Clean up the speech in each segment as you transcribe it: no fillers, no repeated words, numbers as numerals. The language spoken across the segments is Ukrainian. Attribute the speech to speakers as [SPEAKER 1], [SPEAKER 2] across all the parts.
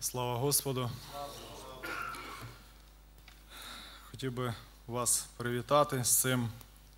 [SPEAKER 1] Слава Господу! Хотів би вас привітати з цим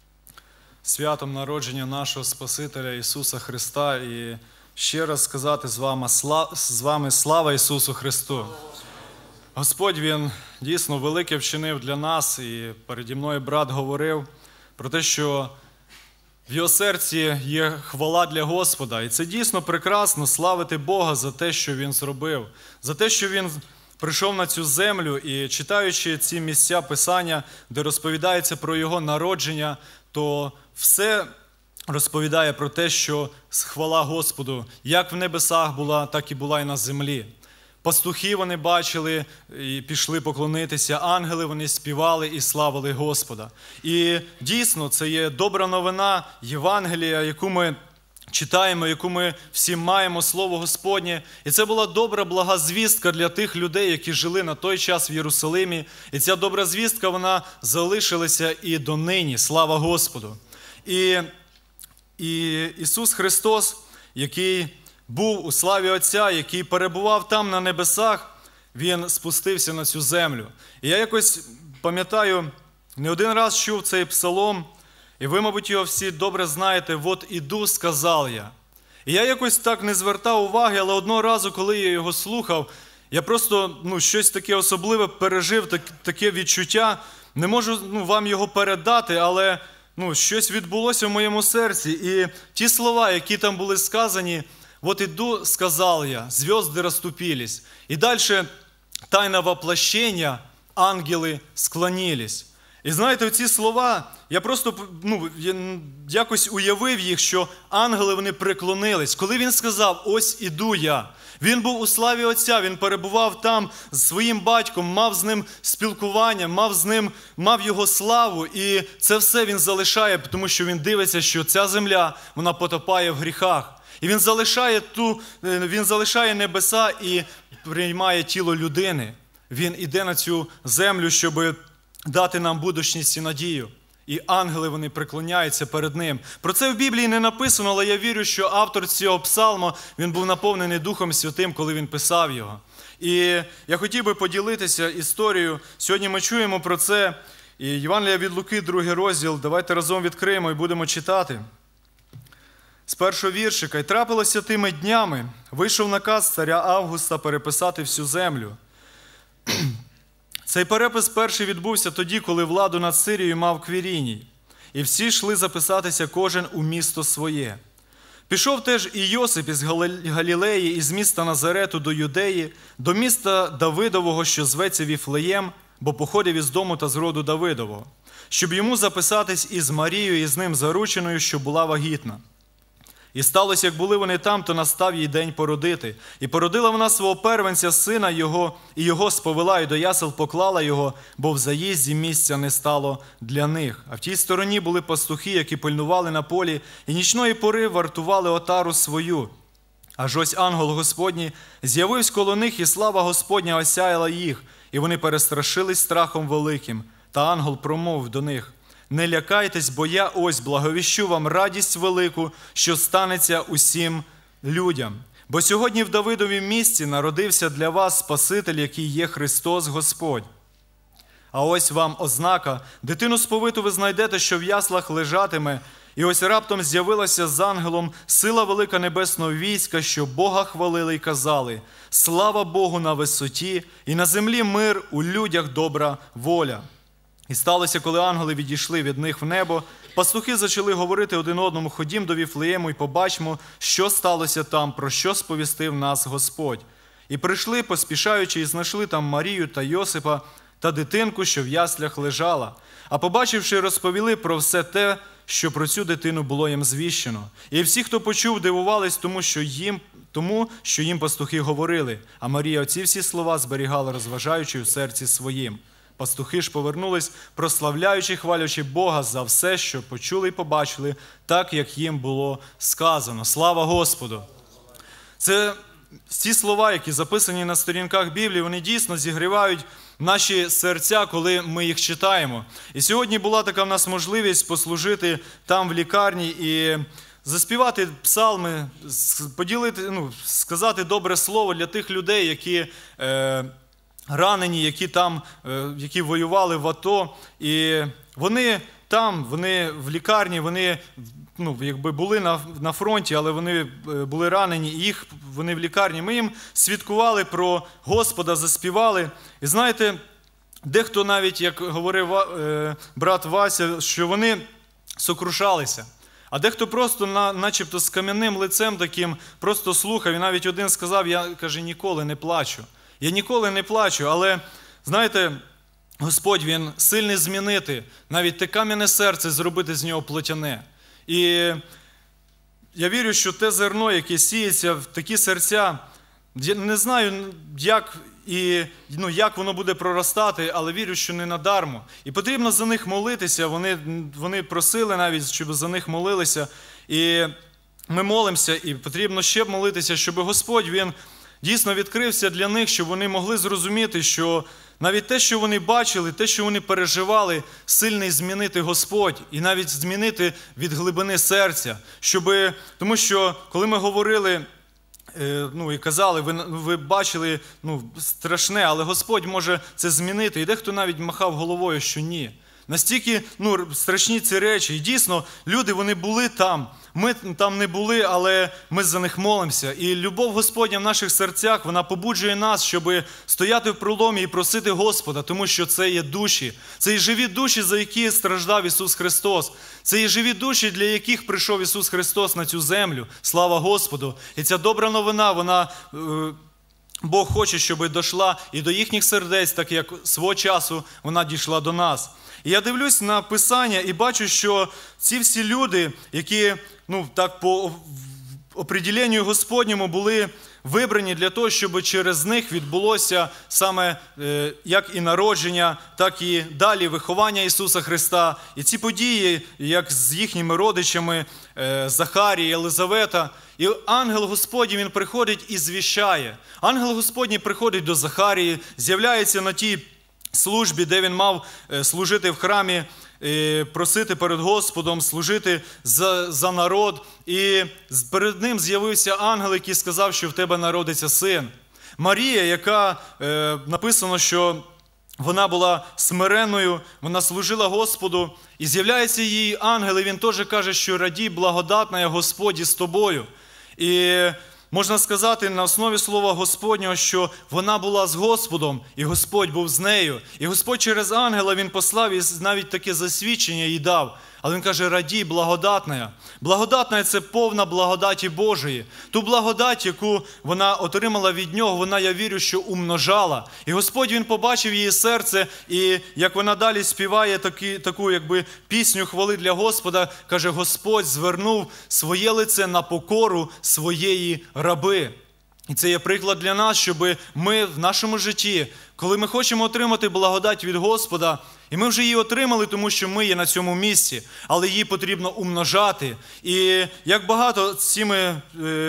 [SPEAKER 1] святом народження нашого Спасителя Ісуса Христа і ще раз сказати з вами слава Ісусу Христу! Господь, Він дійсно велике вчинив для нас, і переді мною брат говорив про те, що в його серці є хвала для Господа. І це дійсно прекрасно славити Бога за те, що Він зробив, за те, що Він прийшов на цю землю, і читаючи ці місця Писання, де розповідається про Його народження, то все розповідає про те, що хвала Господу як в небесах була, так і була і на землі. Пастухи вони бачили і пішли поклонитися, ангели вони співали і славили Господа. І дійсно це є добра новина Євангелія, яку ми читаємо, яку ми всі маємо, Слово Господнє. І це була добра, блага звістка для тих людей, які жили на той час в Єрусалимі. І ця добра звістка, вона залишилася і донині. Слава Господу! І Ісус Христос, який був у славі Отця, який перебував там на небесах, Він спустився на цю землю. І я якось пам'ятаю, не один раз чув цей псалом, і ви, мабуть, його всі добре знаєте, «Вот іду, сказав я». І я якось так не звертав уваги, але одного разу, коли я його слухав, я просто щось таке особливе пережив, таке відчуття. Не можу вам його передати, але щось відбулося в моєму серці. І ті слова, які там були сказані, «Вот иду, сказал я, звезды расступились». И дальше тайна воплощения, ангели склонились. І знаєте, ці слова, я просто якось уявив їх, що ангели вони преклонились. Коли він сказав «Ось іду я», він був у славі Отця, він перебував там з своїм батьком, мав з ним спілкування, мав його славу. І це все він залишає, тому що він дивиться, що ця земля, вона потопає в гріхах. І він залишає небеса і приймає тіло людини. Він іде на цю землю, щоб дати нам будучність і надію. І ангели, вони преклоняються перед ним. Про це в Біблії не написано, але я вірю, що автор цього псалму, він був наповнений Духом Святим, коли він писав його. І я хотів би поділитися історією. Сьогодні ми чуємо про це. І Євангелія від Луки, 2 розділ. Давайте разом відкриємо і будемо читати. З першого віршика. «І трапилося тими днями, вийшов наказ царя Августа переписати всю землю». Цей перепис перший відбувся тоді, коли владу над Сирією мав Квіріній. І всі йшли записатися кожен у місто своє. Пішов теж і Йосип із Галілеї, із міста Назарету до Юдеї, до міста Давидового, що зветься Віфлеєм, бо походив із дому та з роду Давидового, щоб йому записатись із Марією, і з ним зарученою, що була вагітна. І сталося, як були вони там, то настав їй день породити. І породила вона свого первенця, сина його, і його сповела, і до ясел поклала його, бо в заїзді місця не стало для них. А в тій стороні були пастухи, які пильнували на полі, і нічної пори вартували отару свою. Аж ось ангел Господній з'явився коло них, і слава Господня осяяла їх, і вони перестрашились страхом великим. Та ангел промовив до них: «Не лякайтесь, бо я ось благовіщу вам радість велику, що станеться усім людям. Бо сьогодні в Давидовім місті народився для вас Спаситель, який є Христос Господь. А ось вам ознака: дитину сповиту ви знайдете, що в яслах лежатиме, і ось раптом з'явилася з ангелом сила велика небесного війська, що Бога хвалили й казали: слава Богу на висоті, і на землі мир, у людях добра воля». І сталося, коли ангели відійшли від них в небо, пастухи почали говорити один одному: «Ходім до Віфлеєму і побачимо, що сталося там, про що сповістив нас Господь». І прийшли, поспішаючи, і знайшли там Марію та Йосипа та дитинку, що в яслях лежала. А побачивши, розповіли про все те, що про цю дитину було їм звіщено. І всі, хто почув, дивувались тому, що їм пастухи говорили. А Марія оці всі слова зберігала, розважаючи в серці своїм. Пастухи ж повернулись, прославляючи, хвалячи Бога за все, що почули і побачили, так, як їм було сказано. Слава Господу! Це ці слова, які записані на сторінках Біблії, вони дійсно зігрівають наші серця, коли ми їх читаємо. І сьогодні була така в нас можливість послужити там в лікарні, і заспівати псалми, сказати добре слово для тих людей, які ранені, які воювали в АТО. І вони там, вони в лікарні, вони були на фронті, але вони були ранені, і вони в лікарні. Ми їм свідкували про Господа, заспівали. І знаєте, дехто навіть, як говорив брат Вася, що вони сокрушалися. А дехто просто начебто з кам'яним лицем таким просто слухав. І навіть один сказав, каже, ніколи не плачу. Я ніколи не плачу, але, знаєте, Господь, Він сильний змінити, навіть те кам'яне серце зробити з нього плотяне. І я вірю, що те зерно, яке сіється в такі серця, не знаю, як воно буде проростати, але вірю, що не надармо. І потрібно за них молитися, вони просили навіть, щоб за них молилися. І ми молимося, і потрібно ще молитися, щоб Господь, Він дійсно відкрився для них, щоб вони могли зрозуміти, що навіть те, що вони бачили, те, що вони переживали, сильний змінити Господь і навіть змінити від глибини серця. Тому що, коли ми говорили, і казали, ви бачили страшне, але Господь може це змінити. І дехто навіть махав головою, що ні. Настільки страшні ці речі. І дійсно, люди, вони були там. Ми там не були, але ми за них молимося. І любов Господня в наших серцях, вона побуджує нас, щоб стояти в проломі і просити Господа, тому що це є душі. Це є живі душі, за які страждав Ісус Христос. Це є живі душі, для яких прийшов Ісус Христос на цю землю. Слава Господу! І ця добра новина, Бог хоче, щоб дійшла і до їхніх сердець, так як свого часу вона дійшла до нас. І я дивлюсь на Писання і бачу, що ці всі люди, які по определенню Господньому були вибрані для того, щоб через них відбулося саме як і народження, так і далі виховання Ісуса Христа. І ці події, як з їхніми родичами Захарія, Єлизавета. І ангел Господній, він приходить і звіщає. Ангел Господній приходить до Захарії, з'являється на тій службі, де він мав служити в храмі, просити перед Господом, служити за народ. І перед ним з'явився ангел, який сказав, що в тебе народиться син. Марія, яка написано, що вона була смиренною, вона служила Господу, і з'являється їй ангел, і він теж каже, що радій, благодатна Господь із тобою. І можна сказати на основі слова Господнього, що вона була з Господом, і Господь був з нею. І Господь через ангела Він послав, і навіть таке засвідчення їй дав. Але Він каже, радій, благодатна. Благодатна – це повна благодаті Божої. Ту благодать, яку вона отримала від Нього, вона, я вірю, що умножала. І Господь, Він побачив її серце, і як вона далі співає таку пісню хвали для Господа, каже, Господь звернув своє лице на покору своєї раби. І це є приклад для нас, щоб ми в нашому житті, коли ми хочемо отримати благодать від Господа, і ми вже її отримали, тому що ми є на цьому місці, але її потрібно умножати. І як багато цими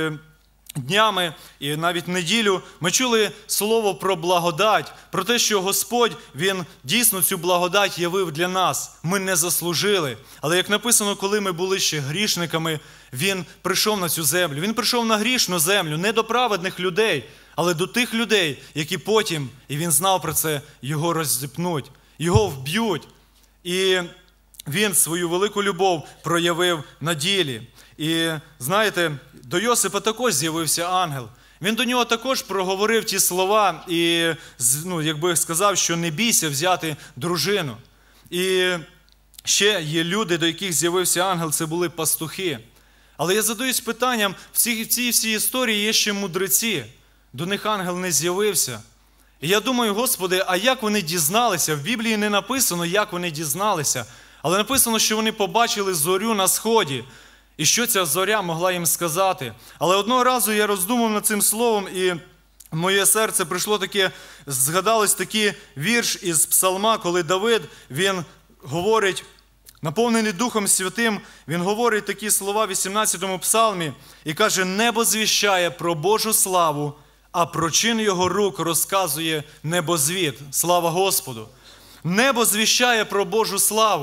[SPEAKER 1] днями і навіть неділю ми чули слово про благодать, про те, що Господь, Він дійсно цю благодать явив для нас. Ми не заслужили. Але як написано, коли ми були ще грішниками, Він прийшов на цю землю. Він прийшов на грішну землю, не до праведних людей, але до тих людей, які потім, і Він знав про це, його розіпнуть, його вб'ють. І Він свою велику любов проявив на ділі. І знаєте, до Йосипа також з'явився ангел. Він до нього також проговорив ті слова і сказав, що не бійся взяти дружину. І ще є люди, до яких з'явився ангел, це були пастухи. Але я задаюсь питанням, в цій всій історії є ще мудреці. До них ангел не з'явився. І я думаю, Господи, а як вони дізналися? В Біблії не написано, як вони дізналися. Але написано, що вони побачили зорю на сході. І що ця зоря могла їм сказати? Але одного разу я роздумав над цим словом, і в моє серце прийшло таке, згадалось такий вірш із Псалма, коли Давид, він говорить, наповнений Духом Святим, він говорить такі слова в 18-му псалмі і каже, «Небо звіщає про Божу славу, а про чин його рук розказує небозвід». Слава Господу! Небо звіщає про Божу славу.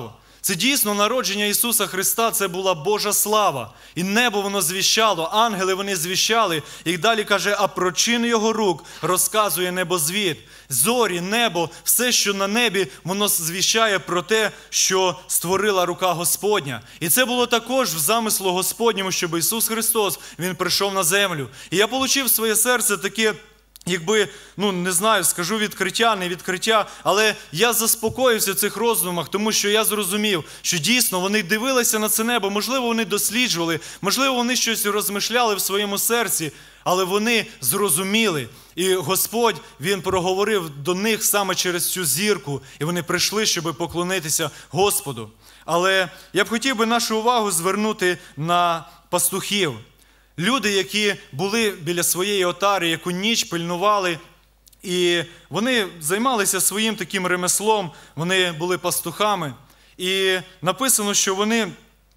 [SPEAKER 1] Це дійсно народження Ісуса Христа, це була Божа слава. І небо воно звіщало, ангели вони звіщали. І далі каже, а про чин його рук розказує небозвід. Зорі, небо, все, що на небі, воно звіщає про те, що створила рука Господня. І це було також в замислу Господньому, щоб Ісус Христос, Він прийшов на землю. І я отримав в своє серце таке, якби, не знаю, скажу відкриття, не відкриття, але я заспокоївся в цих роздумах, тому що я зрозумів, що дійсно вони дивилися на це небо, можливо, вони досліджували, можливо, вони щось розмишляли в своєму серці, але вони зрозуміли. І Господь, Він проговорив до них саме через цю зірку, і вони прийшли, щоб поклонитися Господу. Але я б хотів би нашу увагу звернути на пастухів. Люди, які були біля своєї отари, яку ніч пильнували, і вони займалися своїм таким ремеслом, вони були пастухами. І написано, що вони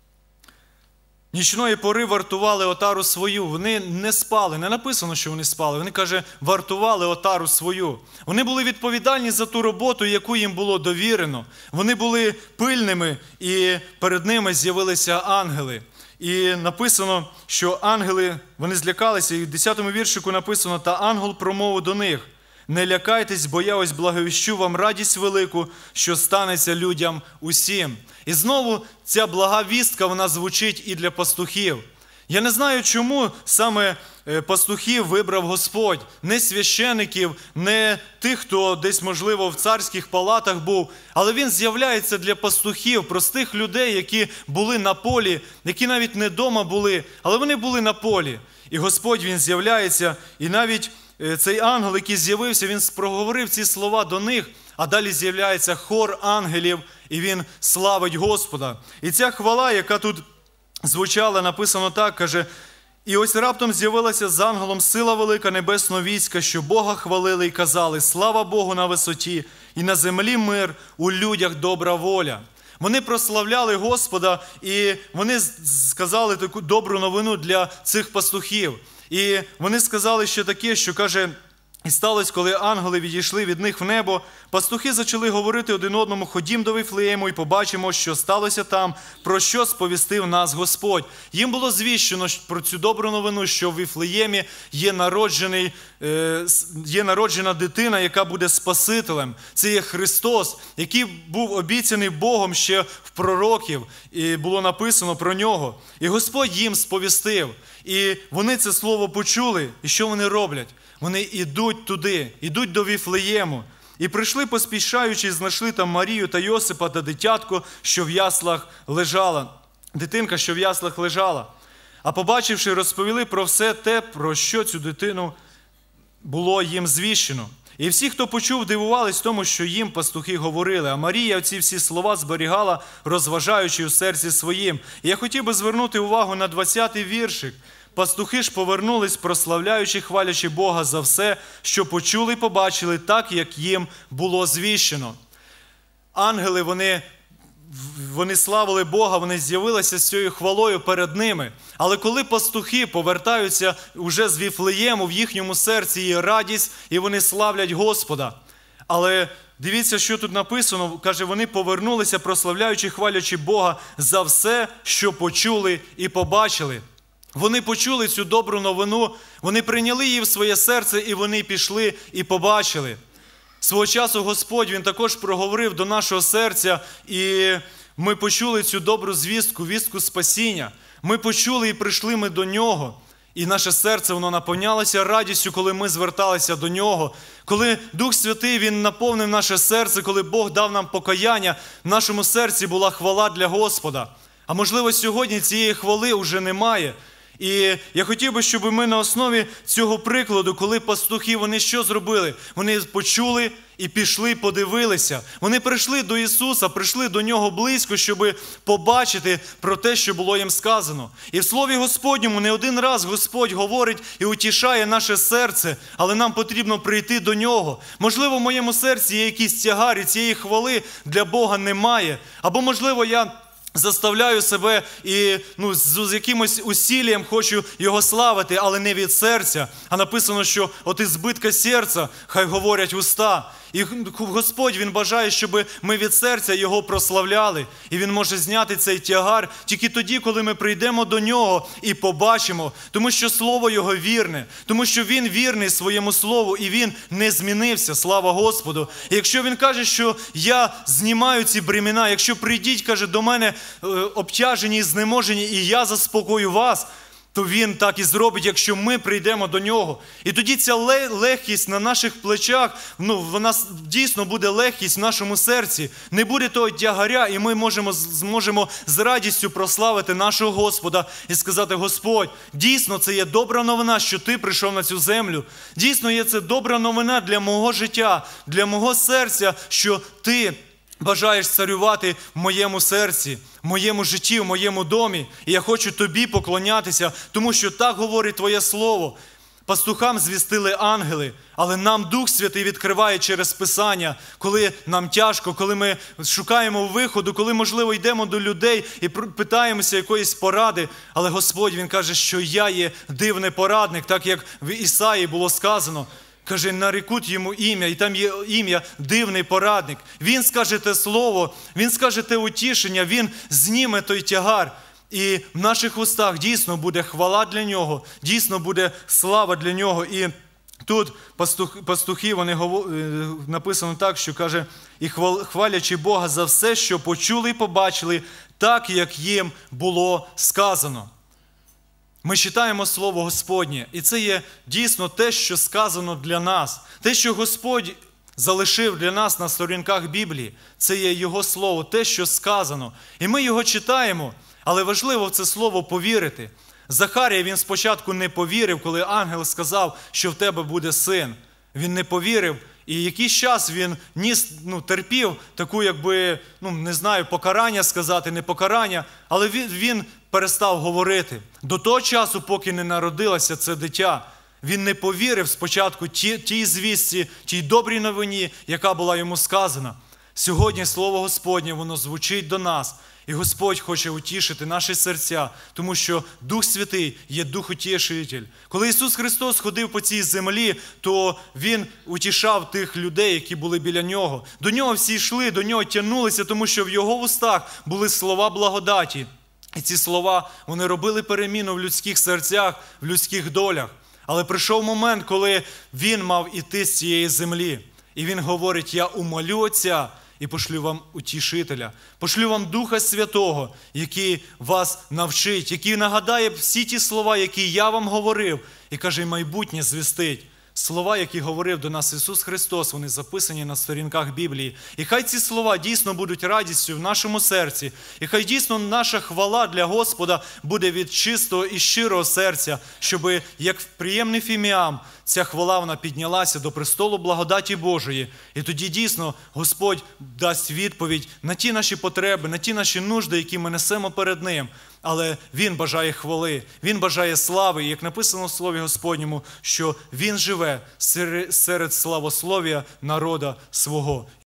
[SPEAKER 1] нічної пори вартували отару свою, вони не спали, не написано, що вони спали, вони, каже, вартували отару свою. Вони були відповідальні за ту роботу, яку їм було довірено. Вони були пильними, і перед ними з'явилися ангели. І написано, що ангели, вони злякалися, і в 10-му віршику написано, та ангел промовив до них, не лякайтесь, бо я ось благовіщу вам радість велику, що станеться людям усім. І знову ця блага вістка, вона звучить і для пастухів. Я не знаю, чому саме пастухів вибрав Господь, не священиків, не тих, хто десь, можливо, в царських палатах був, але Він з'являється для пастухів, простих людей, які були на полі, які навіть не вдома були, але вони були на полі. І Господь, Він з'являється, і навіть цей ангел, який з'явився, він проговорив ці слова до них, а далі з'являється хор ангелів, і він славить Господа. І ця хвала, яка тут звучала, написано так, каже, і ось раптом з'явилася з ангелом сила велика небесного війська, що Бога хвалили і казали, слава Богу на висоті, і на землі мир, у людях добра воля. Вони прославляли Господа, і вони сказали таку добру новину для цих пастухів. І вони сказали ще таке, що, каже, і сталося, коли ангели відійшли від них в небо, пастухи почали говорити один одному, ходім до Вифлеєму і побачимо, що сталося там, про що сповістив нас Господь. Їм було звіщено про цю добру новину, що в Вифлеємі є народжена дитина, яка буде Спасителем. Це є Христос, який був обіцяний Богом ще в пророків, і було написано про нього. І Господь їм сповістив. І вони це слово почули, і що вони роблять? Вони йдуть туди, йдуть до Віфлеєму. І прийшли поспішаючи, знайшли там Марію та Йосипа та дитятко, що в яслах лежала. Дитинка, що в яслах лежала. А побачивши, розповіли про все те, про що цю дитину було їм звіщено. І всі, хто почув, дивувались тому, що їм пастухи говорили. А Марія ці всі слова зберігала, розважаючи у серці своїм. І я хотів би звернути увагу на 20-й віршик. Пастухи ж повернулись, прославляючи, хвалячи Бога за все, що почули і побачили, так, як їм було звіщено. Ангели, вони славили Бога, вони з'явилися з цією хвалою перед ними. Але коли пастухи повертаються уже з Віфлеєму, в їхньому серці є радість, і вони славлять Господа. Але дивіться, що тут написано. Каже, вони повернулися, прославляючи, хвалячи Бога за все, що почули і побачили. Вони почули цю добру новину, вони прийняли її в своє серце, і вони пішли і побачили. Свого часу Господь, Він також проговорив до нашого серця, і ми почули цю добру звістку, вістку спасіння. Ми почули і прийшли ми до Нього. І наше серце, воно наповнялося радістю, коли ми зверталися до Нього. Коли Дух Святий, Він наповнив наше серце, коли Бог дав нам покаяння, в нашому серці була хвала для Господа. А можливо, сьогодні цієї хвали вже немає. І я хотів би, щоб ми на основі цього прикладу, коли пастухи, вони що зробили? Вони почули і пішли, подивилися. Вони прийшли до Ісуса, прийшли до Нього близько, щоб побачити про те, що було їм сказано. І в Слові Господньому не один раз Господь говорить і утішає наше серце, але нам потрібно прийти до Нього. Можливо, в моєму серці є якісь тягарі, цієї хвали для Бога немає. Або, можливо, я заставляю себе і з якимось усіллям хочу його славити, але не від серця. А написано, що от із збитка серця хай говорять уста. І Господь, Він бажає, щоб ми від серця Його прославляли. І Він може зняти цей тягар тільки тоді, коли ми прийдемо до Нього і побачимо. Тому що Слово Його вірне. Тому що Він вірний своєму Слову і Він не змінився. Слава Господу. І якщо Він каже, що я знімаю ці бремена, якщо прийдіть, каже, до мене обтяжені і знеможені, і я заспокою вас, то Він так і зробить, якщо ми прийдемо до Нього. І тоді ця легкість на наших плечах, вона дійсно буде легкість в нашому серці. Не буде того тягаря, і ми зможемо з радістю прославити нашого Господа і сказати: Господь, дійсно це є добра новина, що Ти прийшов на цю землю. Дійсно є це добра новина для мого життя, для мого серця, що Ти бажаєш царювати в моєму серці, в моєму житті, в моєму домі. І я хочу Тобі поклонятися, тому що так говорить Твоє Слово. Пастухам звістили ангели, але нам Дух Святий відкриває через Писання, коли нам тяжко, коли ми шукаємо виходу, коли, можливо, йдемо до людей і питаємося якоїсь поради. Але Господь, Він каже, що я є дивний порадник, так як в Ісаї було сказано. Каже, нарекуть йому ім'я, і там є ім'я дивний порадник. Він скаже те слово, він скаже те утішення, він зніме той тягар. І в наших устах дійсно буде хвала для нього, дійсно буде слава для нього. І тут пастухи, вони написано так, що каже, і хвалячи Бога за все, що почули і побачили, так, як їм було сказано. Ми читаємо Слово Господнє, і це є дійсно те, що сказано для нас. Те, що Господь залишив для нас на сторінках Біблії, це є Його Слово, те, що сказано. І ми його читаємо, але важливо в це Слово повірити. Захарія, він спочатку не повірив, коли ангел сказав, що в тебе буде син. Він не повірив. І якийсь час він терпів таку, не знаю, покарання сказати, не покарання, але він перестав говорити. До того часу, поки не народилося це дитя, він не повірив спочатку тій звістці, тій добрій новині, яка була йому сказана. Сьогодні Слово Господнє, воно звучить до нас. І Господь хоче утішити наші серця, тому що Дух Святий є Дух Утішитель. Коли Ісус Христос ходив по цій землі, то Він утішав тих людей, які були біля Нього. До Нього всі йшли, до Нього тягнулися, тому що в Його вустах були слова благодаті. І ці слова, вони робили переміну в людських серцях, в людських долях. Але прийшов момент, коли Він мав іти з цієї землі. І Він говорить: я умолю Отця, і пошлю вам утішителя, пошлю вам Духа Святого, який вас навчить, який нагадає всі ті слова, які я вам говорив, і каже, майбутнє звістить. Слова, які говорив до нас Ісус Христос, вони записані на сторінках Біблії. І хай ці слова дійсно будуть радістю в нашому серці. І хай дійсно наша хвала для Господа буде від чистого і щирого серця, щоб, як приємний фіміам, ця хвала вона піднялася до престолу благодаті Божої. І тоді дійсно Господь дасть відповідь на ті наші потреби, на ті наші нужди, які ми несемо перед Ним. Але Він бажає хвали, Він бажає слави, і як написано в Слові Господньому, що Він живе серед славослов'я народа свого.